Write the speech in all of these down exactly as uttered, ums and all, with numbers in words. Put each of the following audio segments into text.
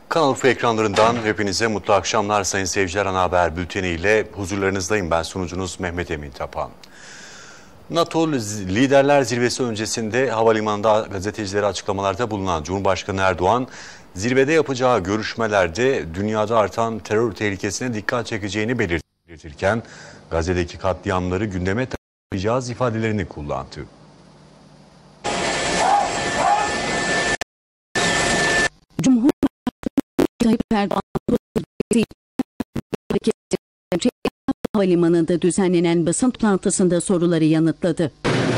Kanal F ekranlarından hepinize mutlu akşamlar sayın seyirciler. Ana Haber Bülteni ile huzurlarınızdayım. Ben sunucunuz Mehmet Emin Tapan. NATO Liderler Zirvesi öncesinde havalimanında gazetecilere açıklamalarda bulunan Cumhurbaşkanı Erdoğan, zirvede yapacağı görüşmelerde dünyada artan terör tehlikesine dikkat çekeceğini belirtirken Gazze'deki katliamları gündeme taşıyacağız ifadelerini kullandı. Cumhurbaşkanı Erdoğan havalimanında düzenlenen basın toplantısında soruları yanıtladı.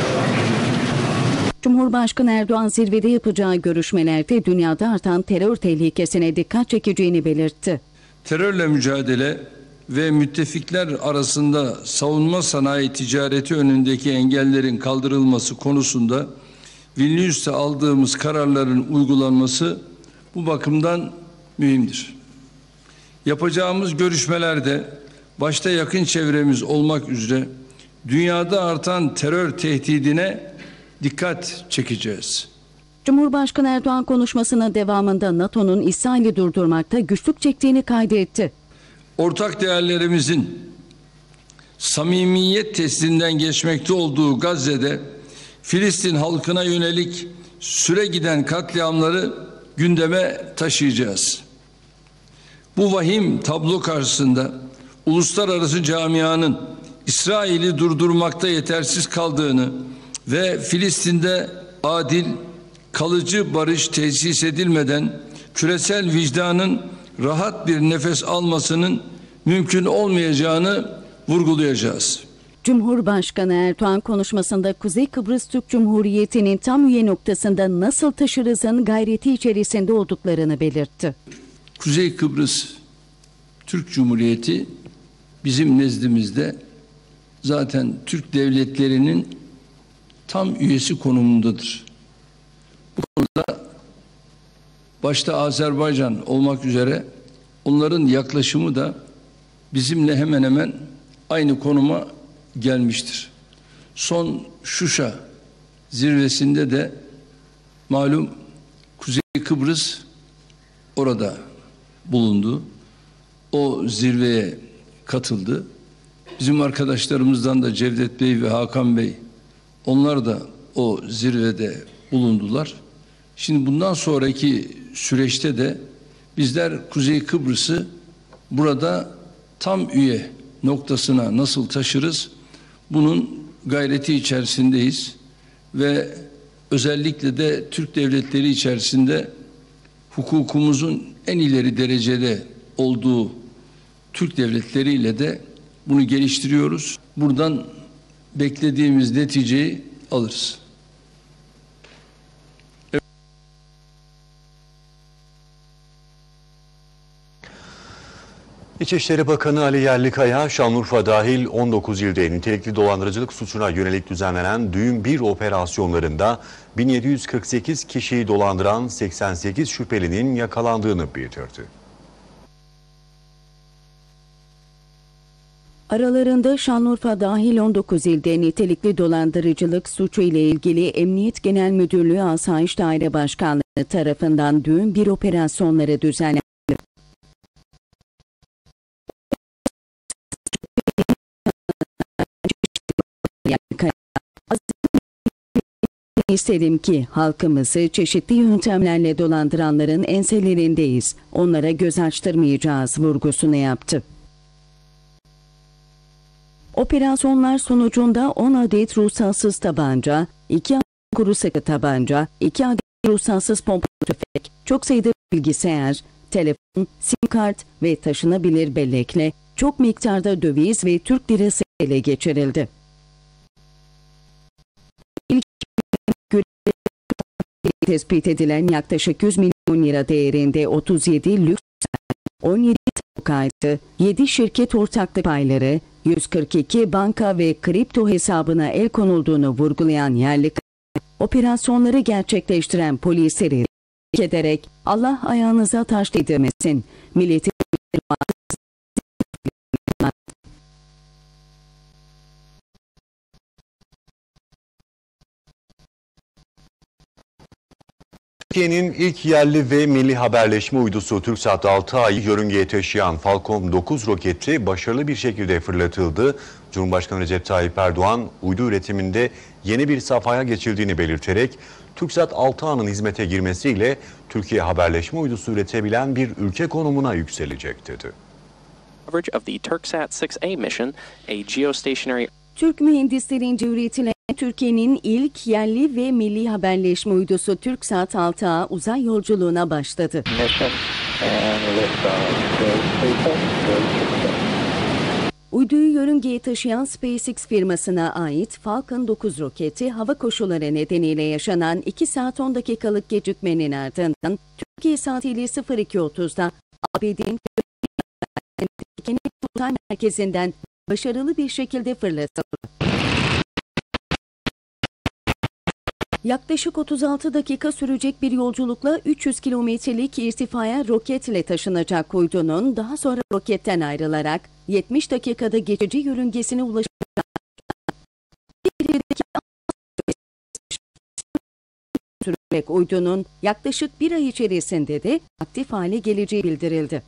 Cumhurbaşkanı Erdoğan zirvede yapacağı görüşmelerde dünyada artan terör tehlikesine dikkat çekeceğini belirtti. Terörle mücadele ve müttefikler arasında savunma sanayi ticareti önündeki engellerin kaldırılması konusunda Vilnius'ta aldığımız kararların uygulanması bu bakımdan mühimdir. Yapacağımız görüşmelerde başta yakın çevremiz olmak üzere dünyada artan terör tehdidine dikkat çekeceğiz. Cumhurbaşkanı Erdoğan konuşmasının devamında NATO'nun İsrail'i durdurmakta güçlük çektiğini kaydetti. Ortak değerlerimizin samimiyet testinden geçmekte olduğu Gazze'de Filistin halkına yönelik süre giden katliamları gündeme taşıyacağız. Bu vahim tablo karşısında uluslararası camianın İsrail'i durdurmakta yetersiz kaldığını ve Filistin'de adil, kalıcı barış tesis edilmeden küresel vicdanın rahat bir nefes almasının mümkün olmayacağını vurgulayacağız. Cumhurbaşkanı Erdoğan konuşmasında Kuzey Kıbrıs Türk Cumhuriyeti'nin tam üye noktasında nasıl taşırızın gayreti içerisinde olduklarını belirtti. Kuzey Kıbrıs Türk Cumhuriyeti bizim nezdimizde zaten Türk devletlerinin tam üyesi konumundadır. Bu konuda başta Azerbaycan olmak üzere onların yaklaşımı da bizimle hemen hemen aynı konuma gelmiştir. Son Şuşa zirvesinde de malum Kuzey Kıbrıs orada bulundu. O zirveye katıldı. Bizim arkadaşlarımızdan da Cevdet Bey ve Hakan Bey, onlar da o zirvede bulundular. Şimdi bundan sonraki süreçte de bizler Kuzey Kıbrıs'ı burada tam üye noktasına nasıl taşırız? Bunun gayreti içerisindeyiz ve özellikle de Türk devletleri içerisinde hukukumuzun en ileri derecede olduğu Türk devletleriyle de bunu geliştiriyoruz. Buradan beklediğimiz neticeyi alırız. Evet. İçişleri Bakanı Ali Yerlikaya, Şanlıurfa dahil on dokuz ilde nitelikli dolandırıcılık suçuna yönelik düzenlenen Düğün bir operasyonlarında bin yedi yüz kırk sekiz kişiyi dolandıran seksen sekiz şüphelinin yakalandığını bildirdi. Aralarında Şanlıurfa dahil on dokuz ilde nitelikli dolandırıcılık suçu ile ilgili Emniyet Genel Müdürlüğü Asayiş Daire Başkanlığı tarafından Düğün bir operasyonları düzenlendi. İsterim ki halkımızı çeşitli yöntemlerle dolandıranların enselerindeyiz. Onlara göz açtırmayacağız vurgusunu yaptı. Operasyonlar sonucunda on adet ruhsatsız tabanca, iki adet kuru sıkı tabanca, iki adet ruhsatsız pompalı tüfek, çok sayıda bilgisayar, telefon, sim kart ve taşınabilir bellekle çok miktarda döviz ve Türk lirası ele geçirildi. Tespit edilen yaklaşık yüz milyon lira değerinde otuz yedi lüks, on yedi tapu kaydı, yedi şirket ortaklık payları, yüz kırk iki banka ve kripto hesabına el konulduğunu vurgulayan Yerlikaya, operasyonları gerçekleştiren polisleri ederek Allah ayağınıza taş değdirmesin, milletin Türkiye'nin ilk yerli ve milli haberleşme uydusu TürkSat altı A'yı yörüngeye taşıyan Falcon dokuz roketi başarılı bir şekilde fırlatıldı. Cumhurbaşkanı Recep Tayyip Erdoğan uydu üretiminde yeni bir safhaya geçildiğini belirterek TürkSat altı A'nın hizmete girmesiyle Türkiye haberleşme uydusu üretebilen bir ülke konumuna yükselecek dedi. Of the TürkSat altı A mission, a geostationary Türk mühendislerince üretilen Türkiye'nin ilk yerli ve milli haberleşme uydusu TürkSat altı A uzay yolculuğuna başladı. Uyduyu yörüngeye taşıyan SpaceX firmasına ait Falcon dokuz roketi hava koşulları nedeniyle yaşanan iki saat on dakikalık gecikmenin ardından Türkiye saatiyle sıfır iki otuzda A B D'nin Kennedy Uzay Merkezi'nden başarılı bir şekilde fırlatıldı. Yaklaşık otuz altı dakika sürecek bir yolculukla üç yüz kilometrelik irtifaya roketle taşınacak uydunun daha sonra roketten ayrılarak yetmiş dakikada geçici yörüngesine ulaşacak. Sürecek uydunun yaklaşık bir ay içerisinde de aktif hale geleceği bildirildi.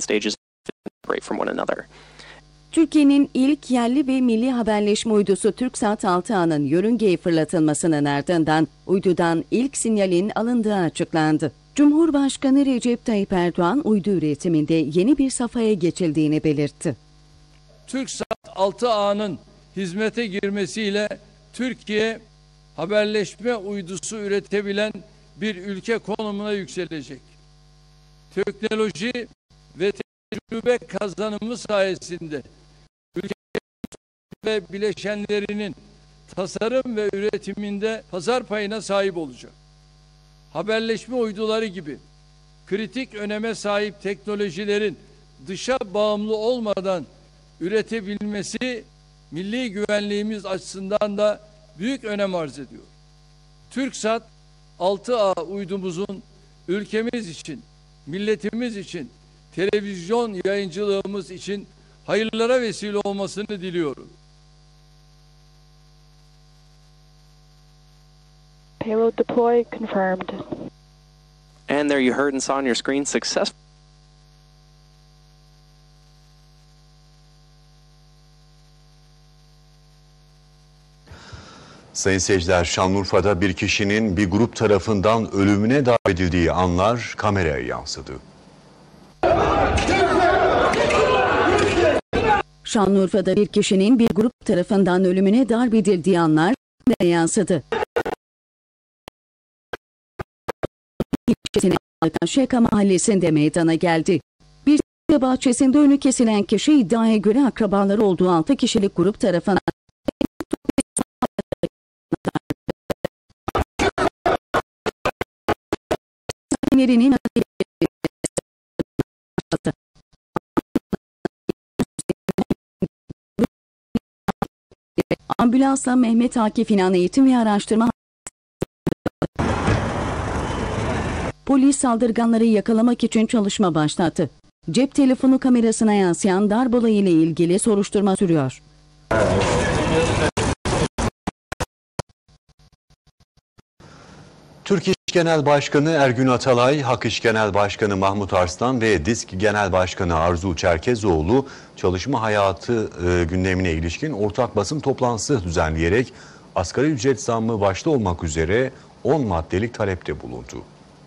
Türkiye'nin ilk yerli ve milli haberleşme uydusu TürkSat altı A'nın yörüngeye fırlatılmasının ardından uydudan ilk sinyalin alındığı açıklandı. Cumhurbaşkanı Recep Tayyip Erdoğan uydu üretiminde yeni bir safhaya geçildiğini belirtti. TürkSat altı A'nın hizmete girmesiyle Türkiye haberleşme uydusu üretebilen bir ülke konumuna yükselecek. Teknoloji ve tecrübe kazanımı sayesinde ülke ve bileşenlerinin tasarım ve üretiminde pazar payına sahip olacak. Haberleşme uyduları gibi kritik öneme sahip teknolojilerin dışa bağımlı olmadan üretebilmesi milli güvenliğimiz açısından da büyük önem arz ediyor. TürkSat altı A uydumuzun ülkemiz için, milletimiz için, televizyon yayıncılığımız için hayırlara vesile olmasını diliyorum. Payload deploy confirmed. And there you heard and saw on your screen successful. Sayın seyirciler, Şanlıurfa'da bir kişinin bir grup tarafından ölümüne davet edildiği anlar kameraya yansıdı. Şanlıurfa'da bir kişinin bir grup tarafından ölümüne darp edildiği anlar kameraya yansıdı. Şeka mahallesinde meydana geldi. Bir bahçesinde önü kesilen kişi iddiaya göre akrabaları olduğu altı kişilik grup tarafından ambulansla Mehmet Akif İnan Eğitim ve Araştırma Polis saldırganları yakalamak için çalışma başlattı. Cep telefonu kamerasına yansıyan darp olayı ile ilgili soruşturma sürüyor. Türk İş Genel Başkanı Ergün Atalay, Hak İş Genel Başkanı Mahmut Arslan ve DİSK Genel Başkanı Arzu Çerkezoğlu çalışma hayatı e, gündemine ilişkin ortak basın toplantısı düzenleyerek asgari ücret zammı başta olmak üzere on maddelik talepte bulundu.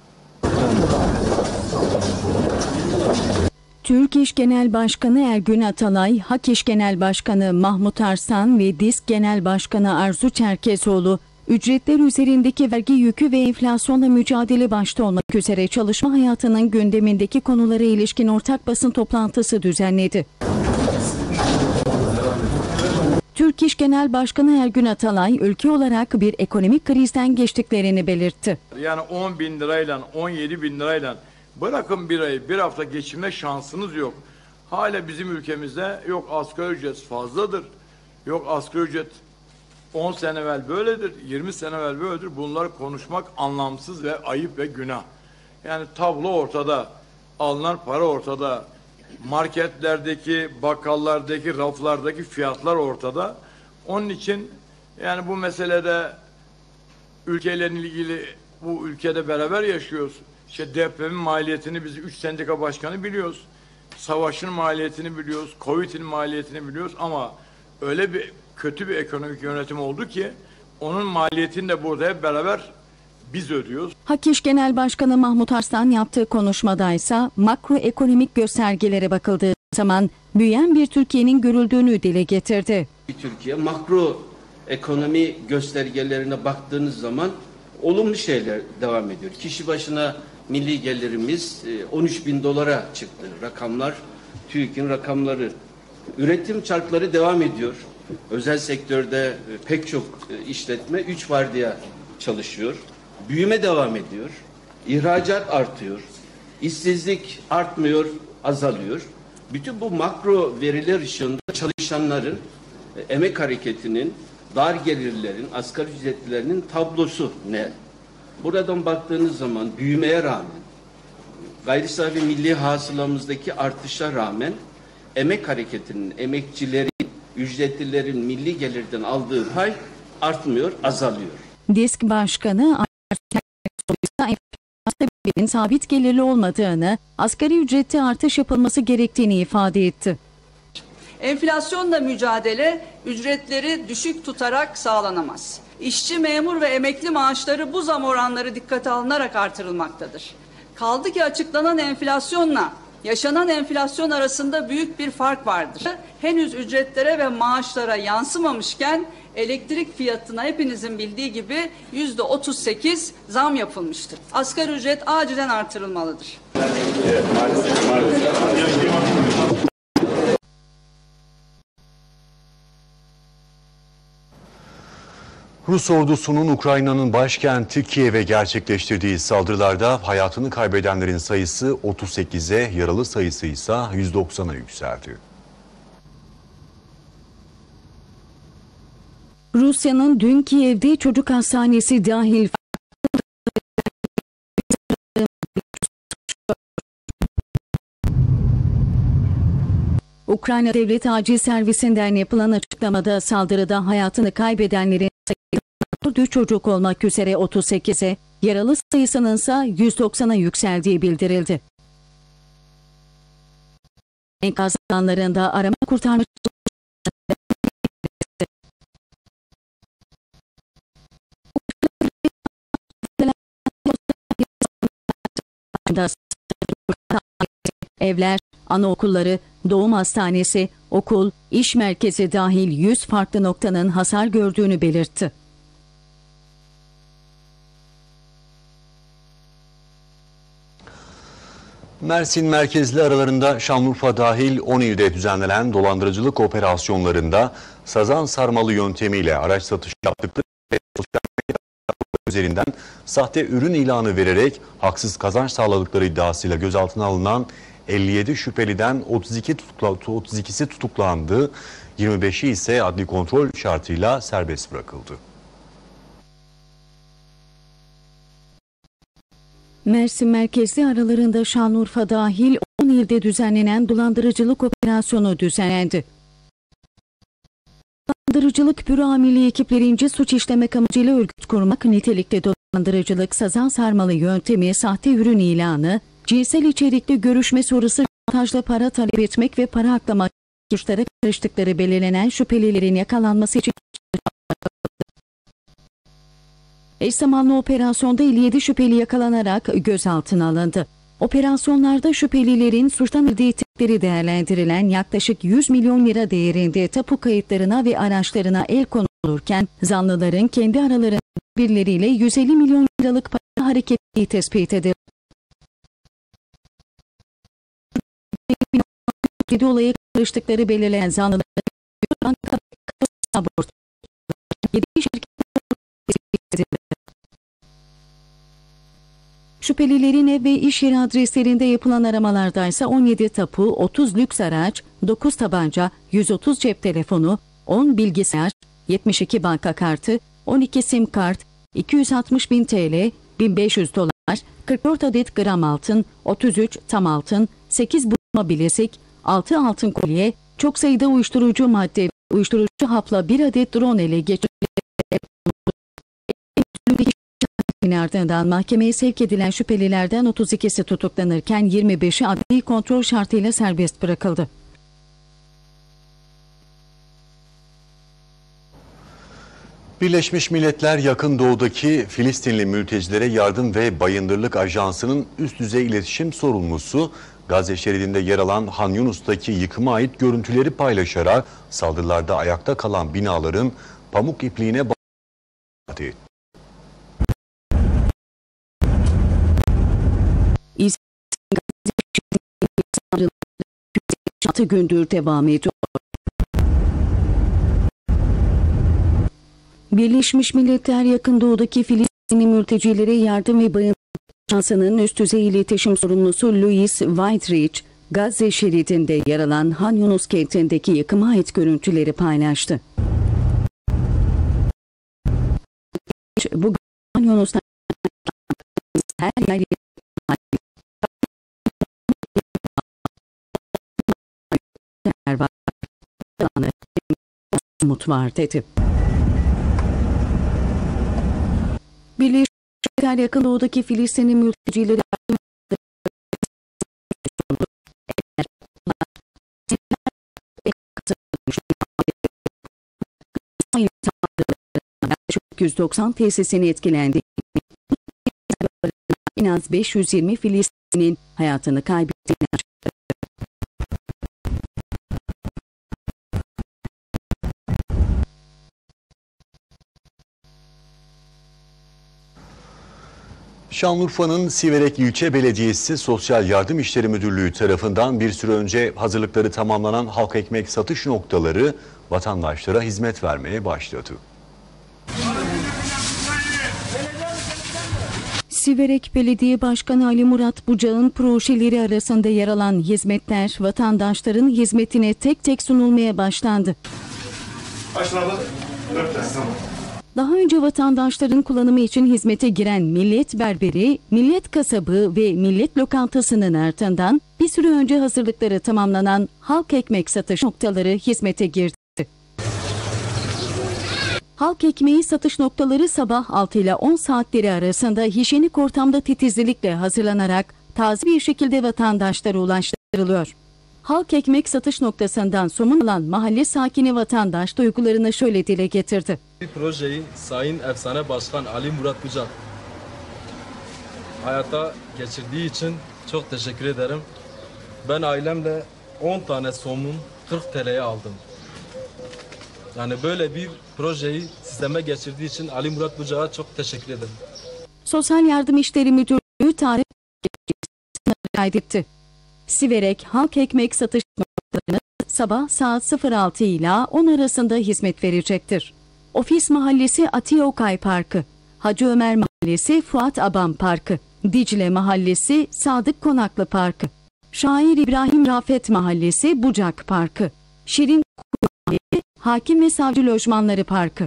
Türk İş Genel Başkanı Ergün Atalay, Hak İş Genel Başkanı Mahmut Arslan ve DİSK Genel Başkanı Arzu Çerkezoğlu, ücretler üzerindeki vergi yükü ve enflasyonla mücadele başta olmak üzere çalışma hayatının gündemindeki konulara ilişkin ortak basın toplantısı düzenledi. Türk İş Genel Başkanı Ergün Atalay, ülke olarak bir ekonomik krizden geçtiklerini belirtti. Yani on bin lirayla, on yedi bin lirayla bırakın bir ay, bir hafta geçinme şansınız yok. Hala bizim ülkemizde yok asgari ücret fazladır, yok asgari ücret on sene evvel böyledir, yirmi sene evvel böyledir. Bunları konuşmak anlamsız ve ayıp ve günah. Yani tablo ortada, alınan para ortada, marketlerdeki, bakkallardaki, raflardaki fiyatlar ortada. Onun için yani bu meselede ülkeyle ilgili bu ülkede beraber yaşıyoruz. İşte depremin maliyetini biz üç sendika başkanı biliyoruz. Savaşın maliyetini biliyoruz. Covid'in maliyetini biliyoruz ama öyle bir kötü bir ekonomik yönetim oldu ki onun maliyetini de burada hep beraber biz ödüyoruz. Hak İş Genel Başkanı Mahmut Arslan yaptığı konuşmadaysa makroekonomik göstergelere bakıldığı zaman büyüyen bir Türkiye'nin görüldüğünü dile getirdi. Türkiye makro ekonomi göstergelerine baktığınız zaman olumlu şeyler devam ediyor. Kişi başına milli gelirimiz on üç bin dolara çıktı. Rakamlar, TÜİK'in rakamları. Üretim çarkları devam ediyor. Özel sektörde pek çok işletme üç vardiya çalışıyor. Büyüme devam ediyor. İhracat artıyor. İşsizlik artmıyor, azalıyor. Bütün bu makro veriler ışığında çalışanların, emek hareketinin, dar gelirlerin, asgari ücretlilerinin tablosu ne? Buradan baktığınız zaman büyümeye rağmen, gayri safi milli hasılamızdaki artışa rağmen emek hareketinin, emekçilerin, ücretlilerin milli gelirden aldığı pay artmıyor, azalıyor. DİSK Başkanı enflasyonun sabit gelirli olmadığını, asgari ücrette artış yapılması gerektiğini ifade etti. Enflasyonla mücadele ücretleri düşük tutarak sağlanamaz. İşçi, memur ve emekli maaşları bu zam oranları dikkate alınarak artırılmaktadır. Kaldı ki açıklanan enflasyonla yaşanan enflasyon arasında büyük bir fark vardır. Henüz ücretlere ve maaşlara yansımamışken elektrik fiyatına hepinizin bildiği gibi yüzde otuz sekiz zam yapılmıştır. Asgari ücret acilen artırılmalıdır. Rus ordusunun Ukrayna'nın başkenti Kiev'e gerçekleştirdiği saldırılarda hayatını kaybedenlerin sayısı otuz sekize, yaralı sayısı ise yüz doksana yükseldi. Rusya'nın dün Kiev'de çocuk hastanesi dahil Ukrayna Devlet Acil Servisinden yapılan açıklamada saldırıda hayatını kaybedenlerin sayısı dört çocuk olmak üzere otuz sekize, yaralı sayısının ise yüz doksana yükseldiği bildirildi. Enkaz alanlarında arama kurtarma evler, anaokulları, doğum hastanesi, okul, iş merkezi dahil yüz farklı noktanın hasar gördüğünü belirtti. Mersin merkezli aralarında Şanlıurfa dahil on ilde düzenlenen dolandırıcılık operasyonlarında sazan sarmalı yöntemiyle araç satışı yaptıkları ve sosyal medya üzerinden sahte ürün ilanı vererek haksız kazanç sağladıkları iddiasıyla gözaltına alınan elli yedi şüpheliden otuz iki tutukla, otuz ikisi tutuklandı, yirmi beşi ise adli kontrol şartıyla serbest bırakıldı. Mersin merkezli aralarında Şanlıurfa dahil on ilde düzenlenen dolandırıcılık operasyonu düzenlendi. Dolandırıcılık Büro Amirliği ekiplerince suç işlemek amacıyla örgüt kurmak, nitelikte dolandırıcılık, sazan sarmalı yöntemi, sahte ürün ilanı, cinsel içerikli görüşme sonrası şantajla para talep etmek ve para aklamak suçlara karıştıkları belirlenen şüphelilerin yakalanması için eş zamanlı operasyonda elli yedi şüpheli yakalanarak gözaltına alındı. Operasyonlarda şüphelilerin suçtan elde ettikleri değerlendirilen yaklaşık yüz milyon lira değerinde tapu kayıtlarına ve araçlarına el konulurken zanlıların kendi aralarında birbirleriyle yüz elli milyon liralık para hareketi tespit edildi. yedi olaya karıştıkları belirlenen zanlıların yedi şirket şüphelilerin ev ve iş yeri adreslerinde yapılan aramalarda ise on yedi tapu, otuz lüks araç, dokuz tabanca, yüz otuz cep telefonu, on bilgisayar, yetmiş iki banka kartı, on iki sim kart, iki yüz altmış bin T L, bin beş yüz dolar, kırk dört adet gram altın, otuz üç tam altın, sekiz burma bilezik, altı altın kolye, çok sayıda uyuşturucu madde, uyuşturucu hapla bir adet drone ele geçirildi. tespitinin ardından mahkemeye sevk edilen şüphelilerden otuz ikisi tutuklanırken yirmi beşi adli kontrol şartıyla serbest bırakıldı. Birleşmiş Milletler Yakın Doğu'daki Filistinli mültecilere yardım ve bayındırlık ajansının üst düzey iletişim sorumlusu Gazze şeridinde yer alan Han Yunus'taki yıkıma ait görüntüleri paylaşarak saldırılarda ayakta kalan binaların pamuk ipliğine bağlı. altı gündür devam ediyor. Birleşmiş Milletler Yakın Doğu'daki Filistinli mültecilere yardım ve bayındırlık ajansının üst düzey iletişim sorumlusu Louis Whiterich, Gazze şeridinde yer alan Han Yunus kentindeki yıkıma ait görüntüleri paylaştı. Bugün Han Yunus'tan her yer umut var dedi. Birleşmiş Milletler Yakın Doğu'daki Filistinli mültecileri yüz doksan tesisini etkilendi. En az beş yüz yirmi Filistinli'nin hayatını kaybettiğini açıkladı. Şanlıurfa'nın Siverek İlçe Belediyesi Sosyal Yardım İşleri Müdürlüğü tarafından bir süre önce hazırlıkları tamamlanan halk ekmek satış noktaları vatandaşlara hizmet vermeye başladı. Siverek Belediye Başkanı Ali Murat Bucak'ın projeleri arasında yer alan hizmetler vatandaşların hizmetine tek tek sunulmaya başlandı. Daha önce vatandaşların kullanımı için hizmete giren Millet Berberi, Millet Kasabı ve Millet Lokantası'nın ardından bir süre önce hazırlıkları tamamlanan halk ekmek satış noktaları hizmete girdi. Halk ekmeği satış noktaları sabah altı ile on saatleri arasında hijyenik ortamda titizlikle hazırlanarak taze bir şekilde vatandaşlara ulaştırılıyor. Halk ekmek satış noktasından somun alan mahalle sakini vatandaş duygularını şöyle dile getirdi. Bu projeyi Sayın Efsane Başkan Ali Murat Bucak hayata geçirdiği için çok teşekkür ederim. Ben ailemle on tane somun kırk T L'ye aldım. Yani böyle bir projeyi sisteme geçirdiği için Ali Murat Bucak'a çok teşekkür ederim. Sosyal Yardım İşleri Müdürlüğü tarih kaydetti. Siverek halk ekmek satış noktalarını sabah saat sıfır altı ile on arasında hizmet verecektir. Ofis Mahallesi Atiye Okay Parkı, Hacı Ömer Mahallesi Fuat Aban Parkı, Dicle Mahallesi Sadık Konaklı Parkı, Şair İbrahim Rafet Mahallesi Bucak Parkı, Şirin Mahallesi Hakim ve Savcı Lojmanları Parkı.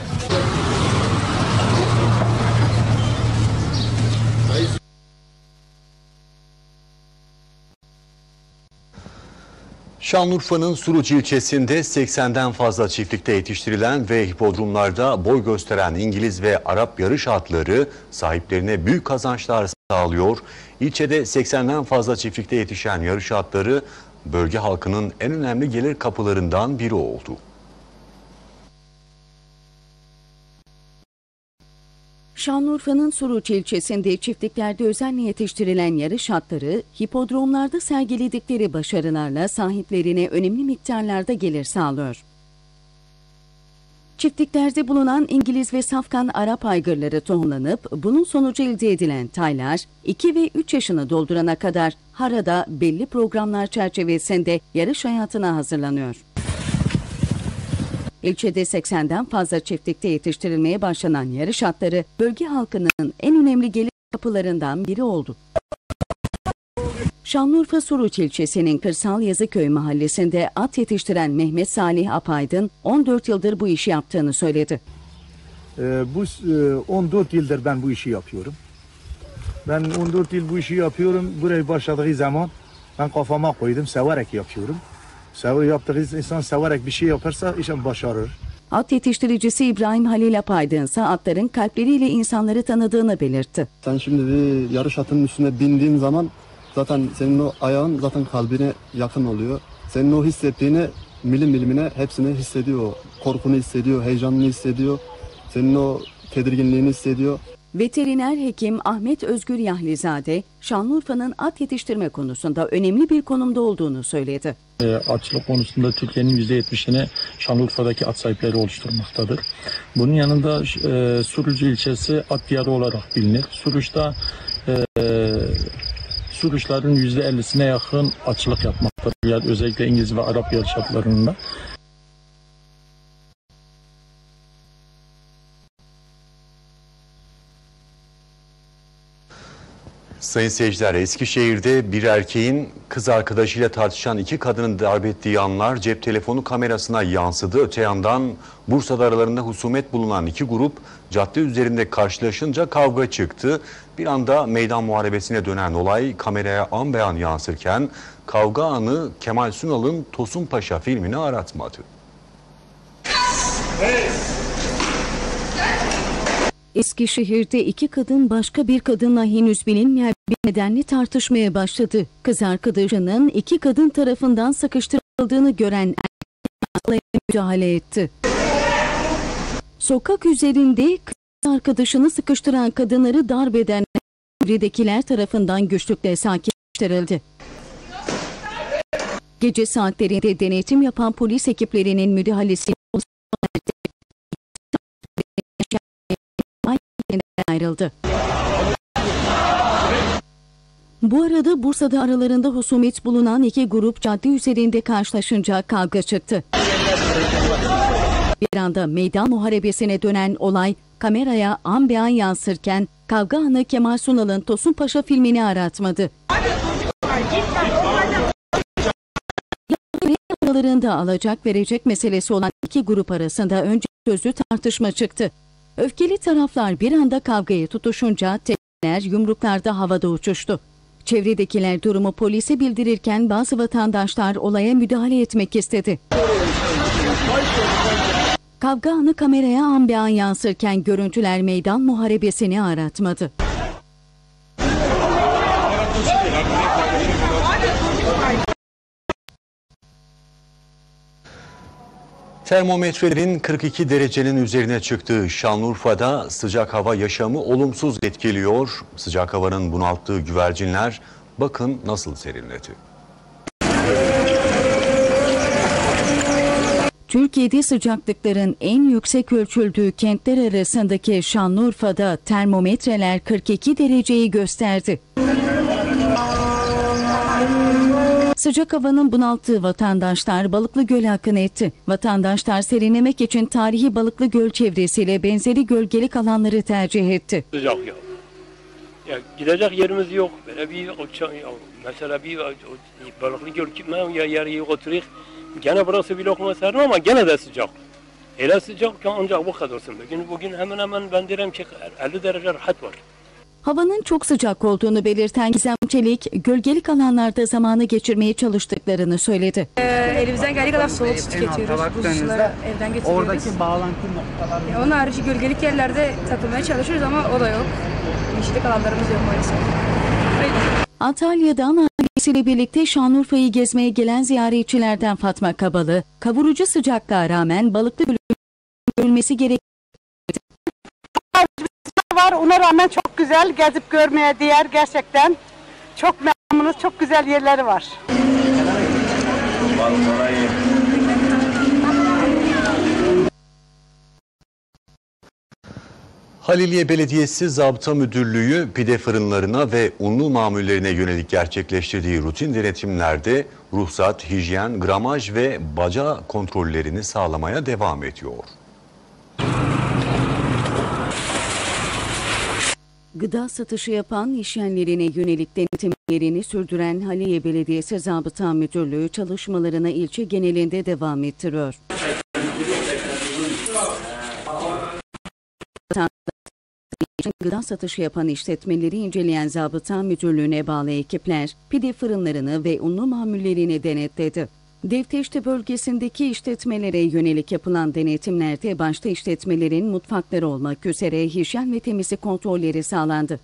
Şanlıurfa'nın Suruç ilçesinde seksenden fazla çiftlikte yetiştirilen ve hipodromlarda boy gösteren İngiliz ve Arap yarış atları sahiplerine büyük kazançlar sağlıyor. İlçede seksenden fazla çiftlikte yetişen yarış atları bölge halkının en önemli gelir kapılarından biri oldu. Şanlıurfa'nın Suruç ilçesinde çiftliklerde özenle yetiştirilen yarış atları, hipodromlarda sergiledikleri başarılarla sahiplerine önemli miktarlarda gelir sağlıyor. Çiftliklerde bulunan İngiliz ve safkan Arap aygırları tohumlanıp bunun sonucu elde edilen taylar iki ve üç yaşını doldurana kadar harada belli programlar çerçevesinde yarış hayatına hazırlanıyor. İlçede seksenden fazla çiftlikte yetiştirilmeye başlanan yarış atları bölge halkının en önemli gelir kapılarından biri oldu. Şanlıurfa Suruç ilçesinin Kırsal Yazıköy mahallesinde at yetiştiren Mehmet Salih Apaydın on dört yıldır bu işi yaptığını söyledi. Ee, bu e, on dört yıldır ben bu işi yapıyorum. Ben on dört yıl bu işi yapıyorum. Buraya başladığı zaman ben kafama koydum, severek yapıyorum. Sever yaptığı insan severek bir şey yaparsa işin başarır. At yetiştiricisi İbrahim Halil Apaydın ise atların kalpleriyle insanları tanıdığını belirtti. Sen şimdi bir yarış atının üstüne bindiğin zaman zaten senin o ayağın zaten kalbine yakın oluyor. Senin o hissettiğini milim milimine hepsini hissediyor. Korkunu hissediyor, heyecanını hissediyor. Senin o tedirginliğini hissediyor. Veteriner hekim Ahmet Özgür Yahlizade, Şanlıurfa'nın at yetiştirme konusunda önemli bir konumda olduğunu söyledi. E, atçılık konusunda Türkiye'nin yüzde yetmişini Şanlıurfa'daki at sahipleri oluşturmaktadır. Bunun yanında e, Suruç ilçesi at diyarı olarak bilinir. Suruç'ta e, Suruçların yüzde ellisine yakın atçılık yapmaktadır. Yani özellikle İngiliz ve Arap yarış atlarında. Sayın seyirciler, Eskişehir'de bir erkeğin kız arkadaşıyla tartışan iki kadının darp ettiği anlar cep telefonu kamerasına yansıdı. Öte yandan Bursa'da aralarında husumet bulunan iki grup cadde üzerinde karşılaşınca kavga çıktı. Bir anda meydan muharebesine dönen olay kameraya an beyan yansırken kavga anı Kemal Sunal'ın Tosun Paşa filmini aratmadı. Hey! Eskişehir'de iki kadın başka bir kadınla henüz bilinmeyen bir nedenle tartışmaya başladı. Kız arkadaşının iki kadın tarafından sıkıştırıldığını gören erkek müdahale etti. Sokak üzerinde kız arkadaşını sıkıştıran kadınları darp eden çevredekiler tarafından güçlükle sakinleştirildi. Gece saatlerinde denetim yapan polis ekiplerinin müdahalesi ayrıldı. Bu arada Bursa'da aralarında husumet bulunan iki grup cadde üzerinde karşılaşınca kavga çıktı. Bir anda meydan muharebesine dönen olay kameraya an be an yansırken kavga anı Kemal Sunal'ın Tosun Paşa filmini aratmadı. Aralarında alacak verecek meselesi olan iki grup arasında önce sözlü tartışma çıktı. Öfkeli taraflar bir anda kavgaya tutuşunca tekmeler yumruklarda havada uçuştu. Çevredekiler durumu polise bildirirken bazı vatandaşlar olaya müdahale etmek istedi. Kavga anı kameraya an be an yansırken görüntüler meydan muharebesini aratmadı. Termometrelerin kırk iki derecenin üzerine çıktığı Şanlıurfa'da sıcak hava yaşamı olumsuz etkiliyor. Sıcak havanın bunalttığı güvercinler bakın nasıl serinledi. Türkiye'de sıcaklıkların en yüksek ölçüldüğü kentler arasındaki Şanlıurfa'da termometreler kırk iki dereceyi gösterdi. Sıcak havanın bunalttığı vatandaşlar Balıklı Göl'e akın etti. Vatandaşlar serinlemek için tarihi Balıklı Göl çevresiyle benzeri gölgelik alanları tercih etti. Sıcak ya. Ya gidecek yerimiz yok. Böyle bir mesela bir Balıklı Göl gitmem ya yarıya oturuyor. Gene burası bir lokma serin ama gene de sıcak. Öyle sıcak ki ancak bu kadırsın. Bugün bugün hemen hemen ben derim ki elli derece rahat var. Havanın çok sıcak olduğunu belirten Gizem Çelik, gölgelik alanlarda zamanı geçirmeye çalıştıklarını söyledi. Ee, elimizden geldiği kadar soğuk su tüketiyoruz. Buzlu suları evden getiriyoruz. Oradaki bağlantı noktaları. Onun harici gölgelik yerlerde takılmaya çalışıyoruz ama o da yok. Yeşillik alanlarımız yok maalesef. Antalya'dan ailesiyle birlikte Şanlıurfa'yı gezmeye gelen ziyaretçilerden Fatma Kabalı, kavurucu sıcaklığa rağmen Balıklı Gölü'nün görülmesi gerektiğini var. Ona rağmen çok güzel, gezip görmeye değer gerçekten. Çok memnunuz, çok güzel yerleri var. Haliliye Belediyesi Zabıta Müdürlüğü pide fırınlarına ve unlu mamullerine yönelik gerçekleştirdiği rutin denetimlerde ruhsat, hijyen, gramaj ve baca kontrollerini sağlamaya devam ediyor. Gıda satışı yapan işyerlerine yönelik denetimlerini sürdüren Haliliye Belediyesi Zabıta Müdürlüğü çalışmalarına ilçe genelinde devam ettiriyor. Gıda satışı yapan işletmeleri inceleyen Zabıta Müdürlüğü'ne bağlı ekipler pide fırınlarını ve unlu mamullerini denetledi. Devteşte bölgesindeki işletmelere yönelik yapılan denetimlerde başta işletmelerin mutfakları olmak üzere hijyen ve temizlik kontrolleri sağlandı.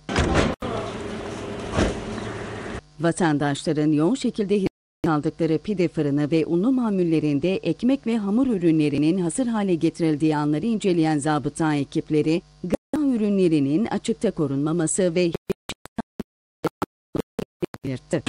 Vatandaşların yoğun şekilde hizmet aldıkları pide fırını ve unlu mamullerinde ekmek ve hamur ürünlerinin hazır hale getirildiği anları inceleyen zabıta ekipleri, gıda ürünlerinin açıkta korunmaması ve belirtti.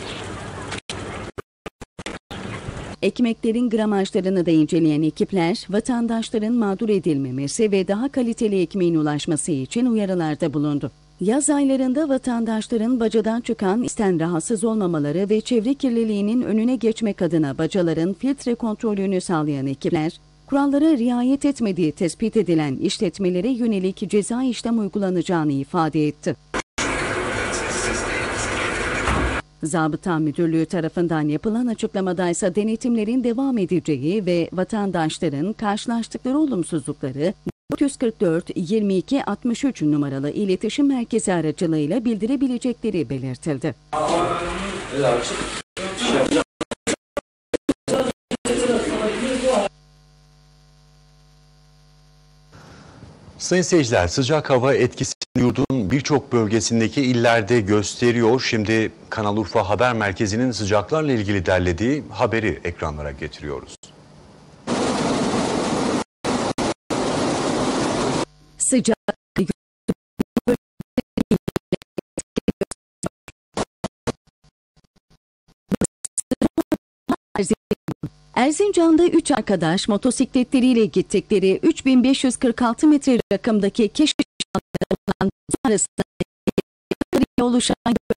Ekmeklerin gramajlarını da inceleyen ekipler, vatandaşların mağdur edilmemesi ve daha kaliteli ekmeğin ulaşması için uyarılarda bulundu. Yaz aylarında vatandaşların bacadan çıkan isten rahatsız olmamaları ve çevre kirliliğinin önüne geçmek adına bacaların filtre kontrolünü sağlayan ekipler, kurallara riayet etmediği tespit edilen işletmelere yönelik ceza işlem uygulanacağını ifade etti. Zabıta Müdürlüğü tarafından yapılan açıklamada ise denetimlerin devam edeceği ve vatandaşların karşılaştıkları olumsuzlukları dört yüz kırk dört yirmi iki altmış üç numaralı iletişim merkezi aracılığıyla bildirebilecekleri belirtildi. Sayın seyirciler, sıcak hava etkisini yurdun birçok bölgesindeki illerde gösteriyor. Şimdi Kanal Urfa Haber Merkezi'nin sıcaklarla ilgili derlediği haberi ekranlara getiriyoruz. Sıcak Erzincan'da üç arkadaş motosikletleriyle gittikleri üç bin beş yüz kırk altı metre rakımdaki keşif olan arasında oluşan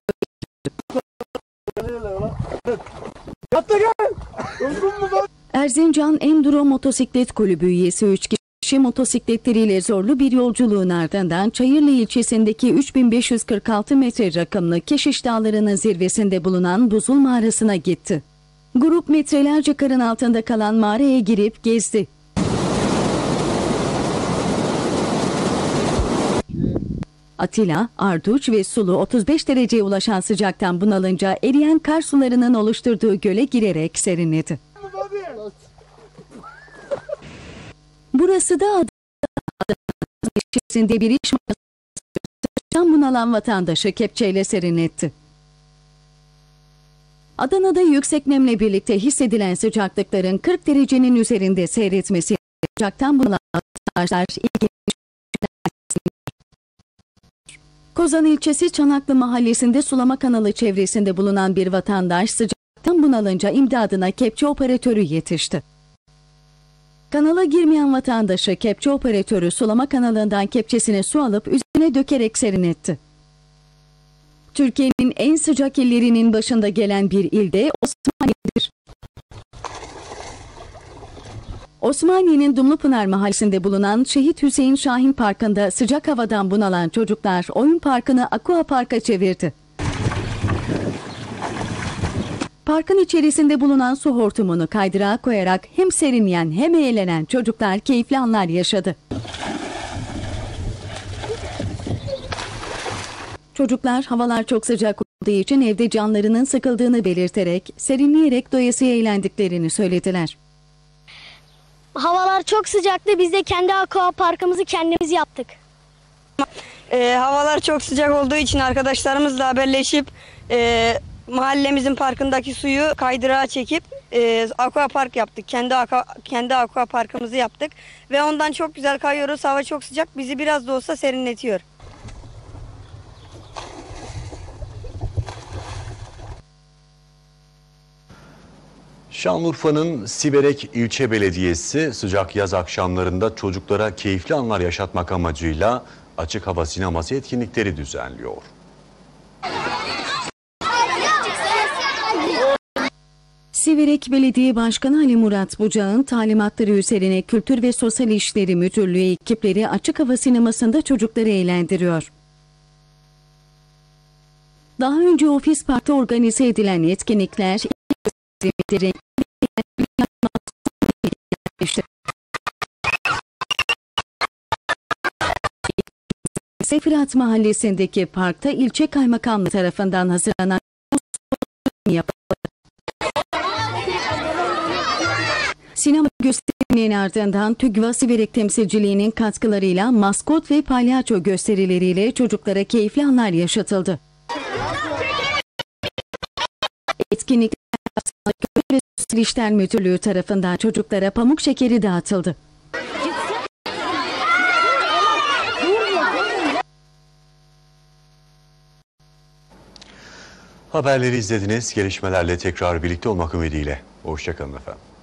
Erzincan Enduro Motosiklet Kulübü üyesi üç kişi motosikletleriyle zorlu bir yolculuğun ardından Çayırlı ilçesindeki üç bin beş yüz kırk altı metre rakımlı Keşiş Dağları'nın zirvesinde bulunan Buzul Mağarası'na gitti. Grup metrelerce karın altında kalan mağaraya girip gezdi. Atilla, Arduç ve Sulu otuz beş dereceye ulaşan sıcaktan bunalınca eriyen kar sularının oluşturduğu göle girerek serinledi. Burası da Adana'nın bir iş masasından bunalan vatandaşı kepçeyle serinletti. Adana'da yüksek nemle birlikte hissedilen sıcaklıkların kırk derecenin üzerinde seyretmesi sıcaktan bunalan vatandaşlar ilginç. Kozan ilçesi Çanaklı mahallesinde sulama kanalı çevresinde bulunan bir vatandaş sıcaktan bunalınca imdadına kepçe operatörü yetişti. Kanala girmeyen vatandaşı kepçe operatörü sulama kanalından kepçesine su alıp üzerine dökerek serinletti. Türkiye'nin en sıcak illerinin başında gelen bir ilde Osmaniye'dir. Osmaniye'nin Dumlupınar mahallesinde bulunan Şehit Hüseyin Şahin Parkı'nda sıcak havadan bunalan çocuklar oyun parkını aqua parka çevirdi. Parkın içerisinde bulunan su hortumunu kaydırağa koyarak hem serinleyen hem eğlenen çocuklar keyifli anlar yaşadı. Çocuklar havalar çok sıcak olduğu için evde canlarının sıkıldığını belirterek serinleyerek doyasıya eğlendiklerini söylediler. Havalar çok sıcaktı. Biz de kendi aqua parkımızı kendimiz yaptık. E, havalar çok sıcak olduğu için arkadaşlarımızla haberleşip e, mahallemizin parkındaki suyu kaydırağa çekip e, aqua park yaptık. Kendi aqua, kendi aqua parkımızı yaptık ve ondan çok güzel kayıyoruz. Hava çok sıcak. Bizi biraz da olsa serinletiyor. Şanlıurfa'nın Siverek İlçe Belediyesi sıcak yaz akşamlarında çocuklara keyifli anlar yaşatmak amacıyla açık hava sineması etkinlikleri düzenliyor. Siverek Belediye Başkanı Ali Murat Bucağ'ın talimatları üzerine Kültür ve Sosyal İşleri Müdürlüğü ekipleri açık hava sinemasında çocukları eğlendiriyor. Daha önce Ofis Park'ta organize edilen etkinlikler Sefirat Mahallesi'ndeki parkta ilçe kaymakamlığı tarafından hazırlanan yapıldı. Sinema gösterinin ardından TÜGVA Siverek temsilciliğinin katkılarıyla maskot ve palyaço gösterileriyle çocuklara keyifli anlar yaşatıldı. Etkinlikler ve Sosyal İşler Müdürlüğü tarafından çocuklara pamuk şekeri dağıtıldı. Haberleri izlediniz. Gelişmelerle tekrar birlikte olmak ümidiyle. Hoşça kalın efendim.